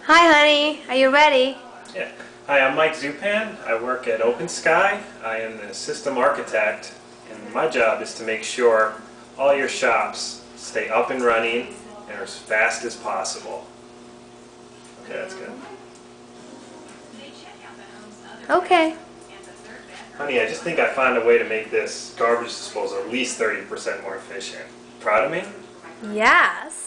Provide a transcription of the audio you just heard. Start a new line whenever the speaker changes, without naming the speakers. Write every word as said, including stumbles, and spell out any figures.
Hi, honey. Are you ready?
Yeah. Hi, I'm Mike Zupan. I work at OpenSky. I am the system architect, and my job is to make sure all your shops stay up and running and are as fast as possible. Okay, that's good.
Okay.
Honey, I just think I found a way to make this garbage disposal at least thirty percent more efficient. Proud of me?
Yes.